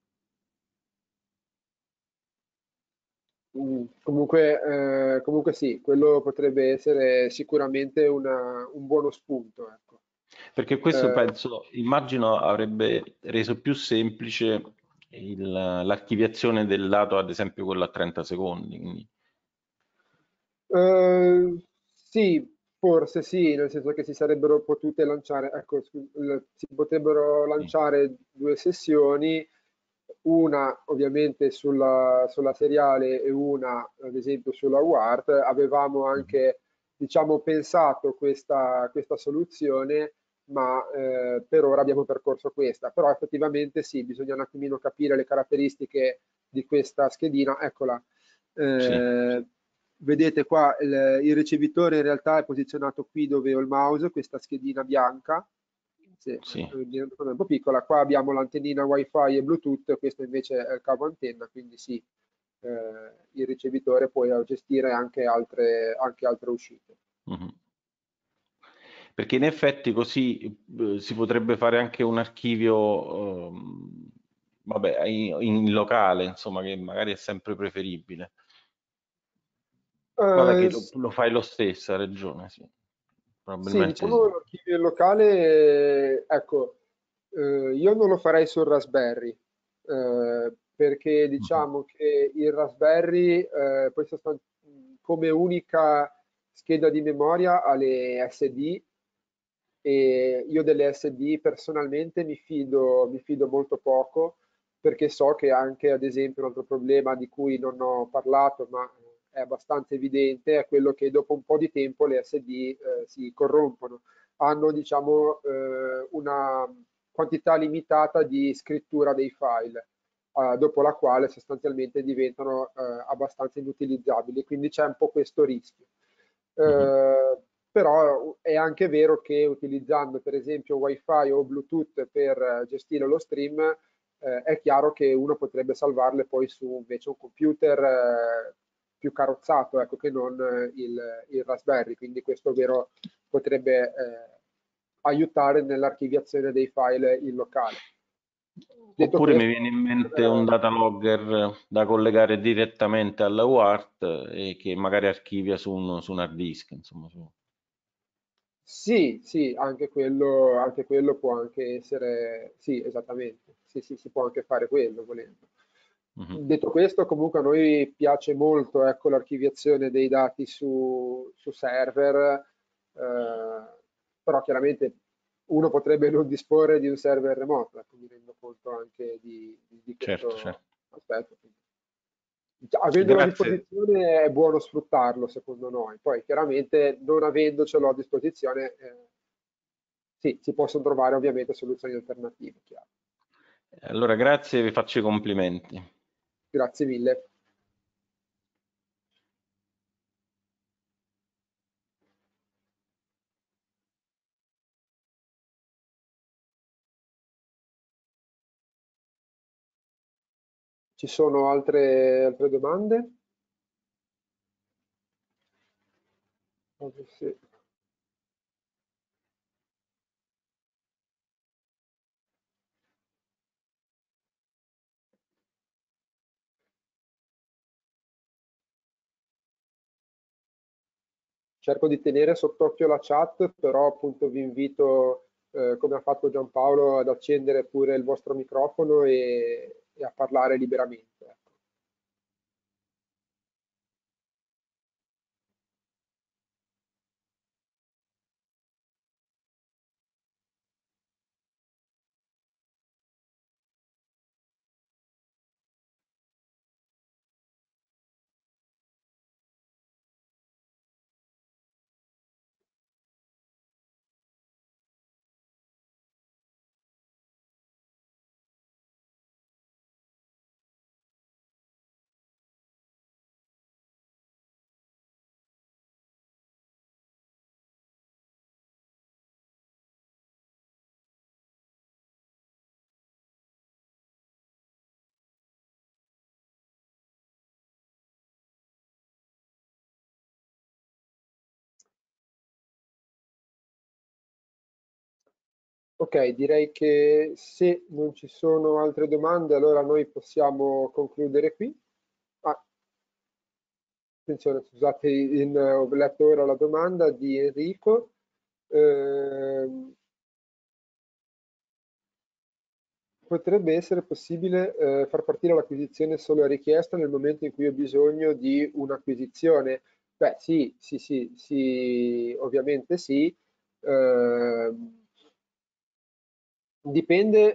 Comunque sì, quello potrebbe essere sicuramente un buono spunto. Ecco. Perché questo immagino avrebbe reso più semplice l'archiviazione del dato, ad esempio quello a 30 secondi. Quindi. Sì, Forse sì, nel senso che si sarebbero potute lanciare, ecco, si potrebbero Sì. lanciare due sessioni, una ovviamente sulla seriale e una ad esempio sulla UART. Avevamo anche, diciamo, pensato questa soluzione, ma per ora abbiamo percorso questa. Però effettivamente sì, bisogna un attimino capire le caratteristiche di questa schedina. Eccola. Sì. Vedete qua il ricevitore in realtà è posizionato qui dove ho il mouse, questa schedina bianca, se Sì. è un po' piccola. Qua abbiamo l'antennina wifi e bluetooth, questo invece è il cavo antenna, quindi sì, il ricevitore può gestire anche altre uscite. Mhm. Perché in effetti così si potrebbe fare anche un archivio, vabbè, in locale, insomma, che magari è sempre preferibile. Vabbè, che S- lo fai lo stesso, hai ragione, sì. Sì, Probabilmente diciamo sì. l'archivio locale, ecco, io non lo farei sul Raspberry, perché Mhm. diciamo che il Raspberry poi come unica scheda di memoria ha le SD, e io delle SD personalmente mi fido molto poco, perché so che anche, ad esempio, un altro problema di cui non ho parlato, ma è abbastanza evidente, è quello che dopo un po' di tempo le SD si corrompono. Hanno, diciamo, una quantità limitata di scrittura dei file, dopo la quale sostanzialmente diventano abbastanza inutilizzabili, quindi c'è un po' questo rischio. Mhm. Però è anche vero che utilizzando per esempio Wi-Fi o Bluetooth per gestire lo stream, è chiaro che uno potrebbe salvarle poi su invece un computer più carrozzato, ecco, che non il Raspberry, quindi questo vero potrebbe aiutare nell'archiviazione dei file in locale. Detto Oppure mi questo, viene in mente un data logger da collegare direttamente alla UART e che magari archivia su un hard disk, insomma. sì, sì, anche quello può anche essere, sì, esattamente, sì, sì, si può anche fare quello volendo. Mhm. Detto questo, comunque a noi piace molto, ecco, l'archiviazione dei dati su server, però chiaramente uno potrebbe non disporre di un server remoto, ecco, mi rendo conto anche di Certo, questo certo. aspetto. Avendolo a Grazie. disposizione è buono sfruttarlo, secondo noi. Poi chiaramente non avendocelo a disposizione, sì, si possono trovare ovviamente soluzioni alternative, chiaro. Allora, grazie e vi faccio i complimenti. Grazie mille. Ci sono altre domande? Sì. Cerco di tenere sott'occhio la chat, però appunto vi invito, come ha fatto Giampaolo, ad accendere pure il vostro microfono e a parlare liberamente. Ecco. Ok, direi che se non ci sono altre domande, allora noi possiamo concludere qui. Ah, attenzione, scusate, ho letto ora la domanda di Enrico. Ehm, Potrebbe essere possibile far partire l'acquisizione solo a richiesta nel momento in cui ho bisogno di un'acquisizione? Beh, sì, ovviamente sì. Dipende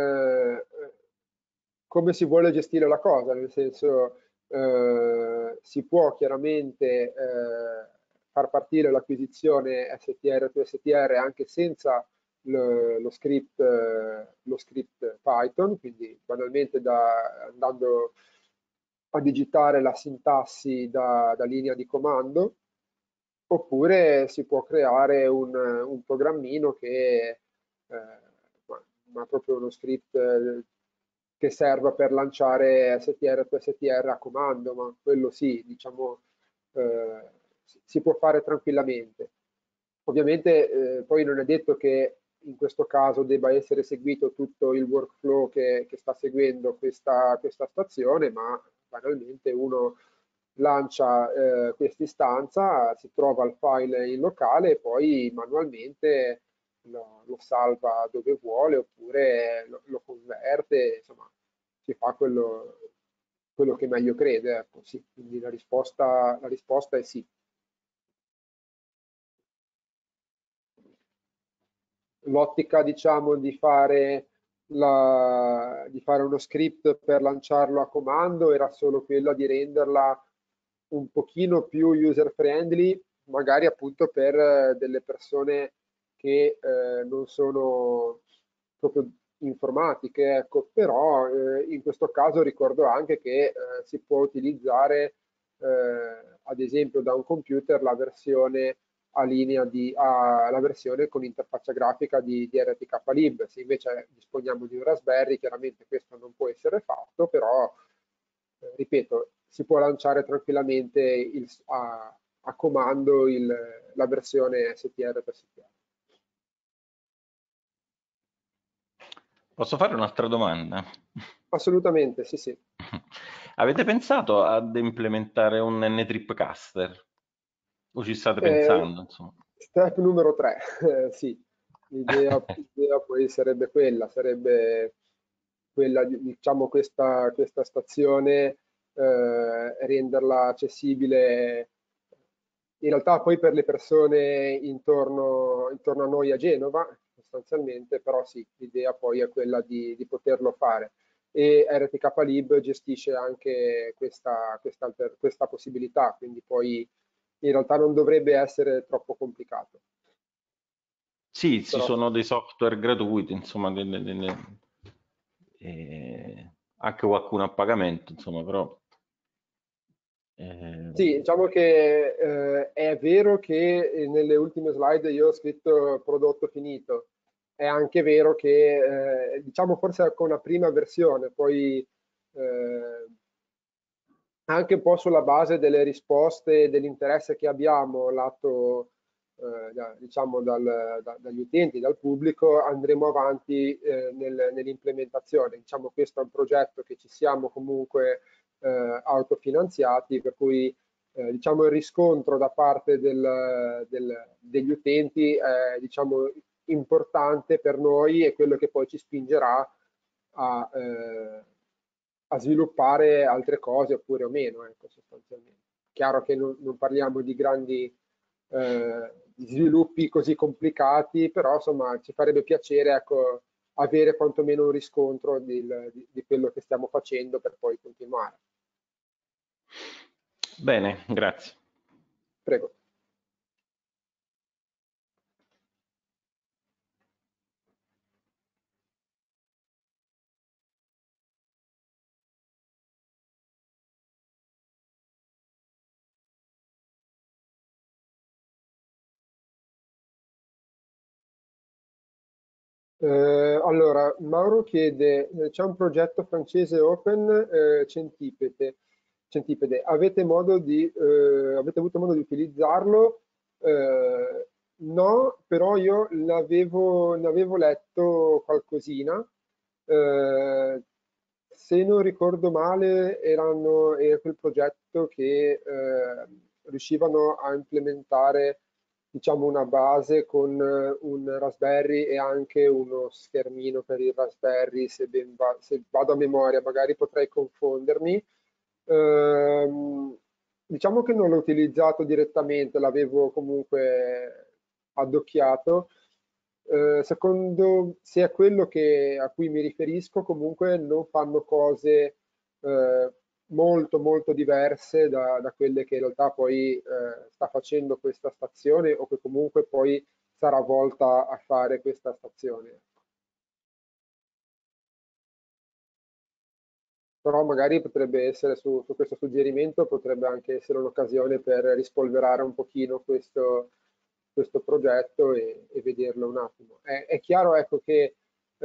come si vuole gestire la cosa, nel senso si può chiaramente far partire l'acquisizione STR to STR anche senza lo script Python, quindi banalmente andando a digitare la sintassi da linea di comando, oppure si può creare un programmino che ma proprio uno script che serva per lanciare STR to STR a comando, ma quello sì, diciamo, si può fare tranquillamente. Ovviamente poi non è detto che in questo caso debba essere seguito tutto il workflow che sta seguendo questa stazione, ma banalmente uno lancia questa istanza, si trova il file in locale e poi manualmente lo salva dove vuole oppure lo converte, insomma, si fa quello che meglio crede, ecco, sì. Quindi la risposta è sì. L'ottica, diciamo, di fare uno script per lanciarlo a comando era solo quella di renderla un pochino più user friendly, magari appunto per delle persone che non sono proprio informatiche, ecco, però in questo caso ricordo anche che si può utilizzare ad esempio da un computer la versione con interfaccia grafica di RTK-Lib. Se invece disponiamo di un Raspberry, chiaramente questo non può essere fatto, però ripeto, si può lanciare tranquillamente a comando la versione STR per STR. Posso fare un'altra domanda? Assolutamente, sì, sì. Avete pensato ad implementare un NTripCaster? O ci state Eh, pensando, insomma? Step numero 3, sì, l'idea poi sarebbe quella, diciamo, questa stazione, renderla accessibile in realtà poi per le persone intorno a noi a Genova, sostanzialmente, però sì, l'idea poi è quella di poterlo fare. E RTK-Lib gestisce anche questa possibilità, quindi poi in realtà non dovrebbe essere troppo complicato. Sì, ci Però sono dei software gratuiti, insomma, anche qualcuno a pagamento, insomma, però... sì, diciamo che è vero che nelle ultime slide io ho scritto prodotto finito, è anche vero che diciamo forse con la prima versione, poi anche un po' sulla base delle risposte e dell'interesse che abbiamo lato diciamo dagli utenti, dal pubblico, andremo avanti nell'implementazione. Diciamo questo è un progetto che ci siamo comunque autofinanziati, per cui diciamo il riscontro da parte degli utenti è diciamo importante per noi e quello che poi ci spingerà a sviluppare altre cose oppure o meno, ecco, sostanzialmente. Chiaro che non parliamo di grandi sviluppi così complicati, però insomma ci farebbe piacere, ecco, avere quantomeno un riscontro di quello che stiamo facendo per poi continuare. Bene, grazie. Prego. Allora, Mauro chiede, c'è un progetto francese open Centipede, avete avuto modo di utilizzarlo? No, però io ne avevo letto qualcosina. Eh, Se non ricordo male, era quel progetto che riuscivano a implementare diciamo una base con un Raspberry e anche uno schermino per il Raspberry, se vado a memoria, magari potrei confondermi. diciamo che non l'ho utilizzato direttamente, l'avevo comunque addocchiato. Secondo, se è quello a cui mi riferisco, comunque non fanno cose molto molto diverse da quelle che in realtà poi sta facendo questa stazione o che comunque poi sarà volta a fare questa stazione. Però magari potrebbe essere su questo suggerimento, potrebbe anche essere un'occasione per rispolverare un pochino questo progetto e vederlo un attimo. È chiaro, ecco, che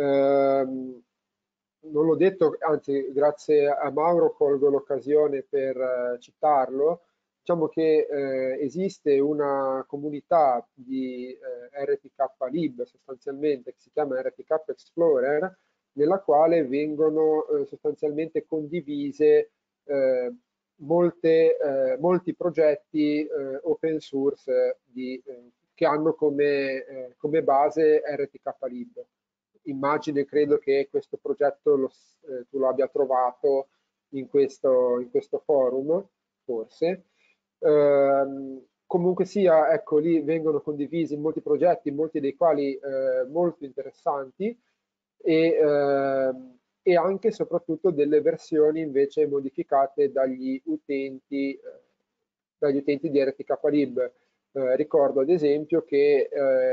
non l'ho detto, anzi grazie a Mauro colgo l'occasione per citarlo. Diciamo che esiste una comunità di RTK Lib sostanzialmente che si chiama RTK Explorer, nella quale vengono sostanzialmente condivise molti progetti open source che hanno come base RTK Lib. Immagino e credo che questo progetto tu lo abbia trovato in questo forum, forse. Comunque sia, ecco, lì vengono condivisi molti progetti, molti dei quali molto interessanti, e anche e soprattutto delle versioni invece modificate dagli utenti di RTK-Lib. Ricordo ad esempio che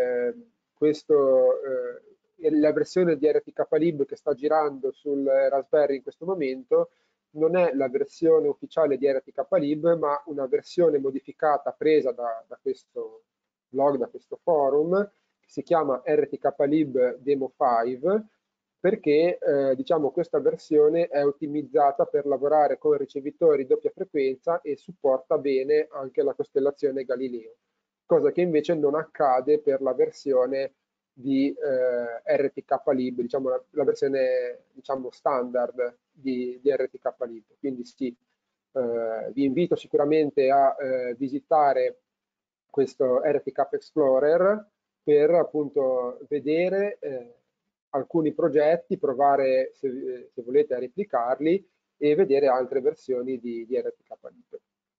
la versione di RTK-Lib che sta girando sul Raspberry in questo momento non è la versione ufficiale di RTK-Lib, ma una versione modificata presa da questo blog, da questo forum, che si chiama RTK-Lib Demo 5, perché diciamo, questa versione è ottimizzata per lavorare con ricevitori doppia frequenza e supporta bene anche la costellazione Galileo, cosa che invece non accade per la versione di RTK-Lib, diciamo la versione diciamo, standard di RTK-Lib. Quindi sì, vi invito sicuramente a visitare questo RTK Explorer per appunto vedere alcuni progetti, provare se volete a replicarli e vedere altre versioni di RTK-Lib.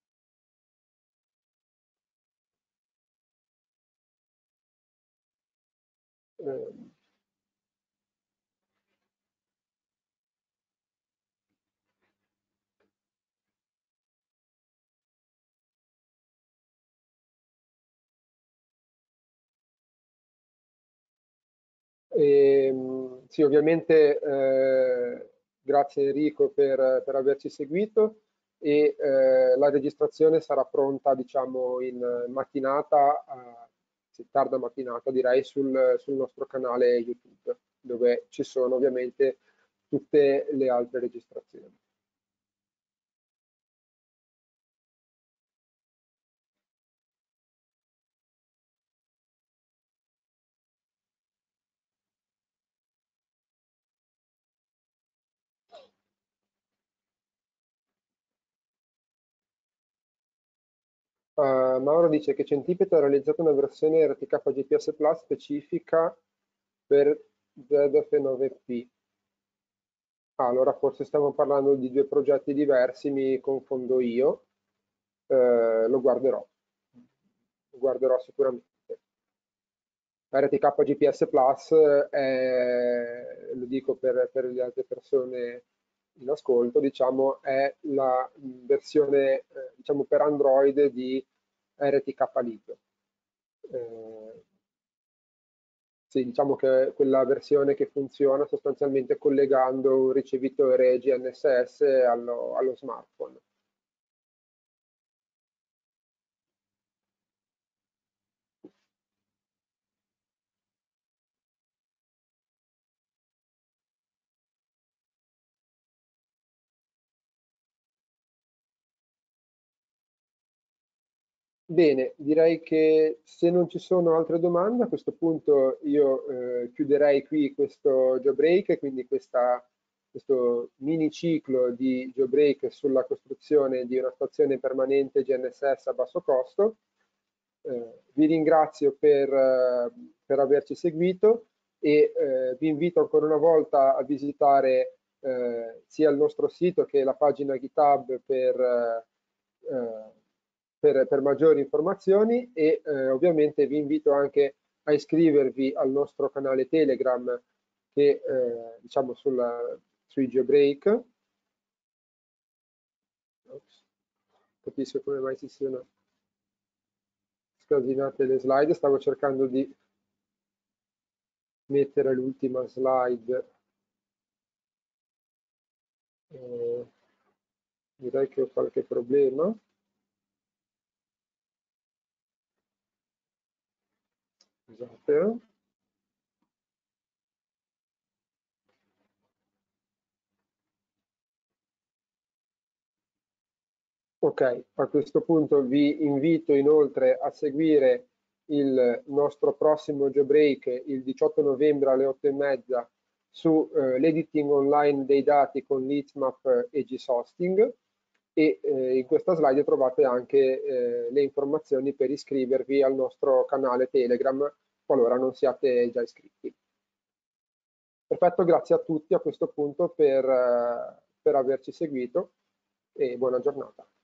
Sì, ovviamente grazie Enrico per averci seguito e la registrazione sarà pronta diciamo in mattinata, tarda mattinata direi, sul nostro canale YouTube, dove ci sono ovviamente tutte le altre registrazioni. Mauro dice che Centipede ha realizzato una versione RTK GPS Plus specifica per ZF9P. Allora forse stiamo parlando di due progetti diversi, mi confondo io, lo guarderò sicuramente. RTK GPS Plus lo dico per le altre persone in ascolto, diciamo, è la versione diciamo, per Android di RTK Lib. Sì, diciamo che è quella versione che funziona sostanzialmente collegando un ricevitore GNSS allo smartphone. Bene, direi che se non ci sono altre domande, a questo punto io chiuderei qui questo jailbreak, quindi questo mini ciclo di jailbreak sulla costruzione di una stazione permanente GNSS a basso costo. Vi ringrazio per averci seguito e vi invito ancora una volta a visitare sia il nostro sito che la pagina GitHub per per maggiori informazioni e ovviamente vi invito anche a iscrivervi al nostro canale Telegram che diciamo sui jailbreak. Capisco come mai si siano scasinate le slide, stavo cercando di mettere l'ultima slide. Direi che ho qualche problema. Scusate. Ok, a questo punto vi invito inoltre a seguire il nostro prossimo jailbreak il 18 novembre alle 8:30 su l'editing online dei dati con Leadsmap e GShosting e in questa slide trovate anche le informazioni per iscrivervi al nostro canale Telegram qualora non siate già iscritti. Perfetto, grazie a tutti a questo punto per averci seguito e buona giornata.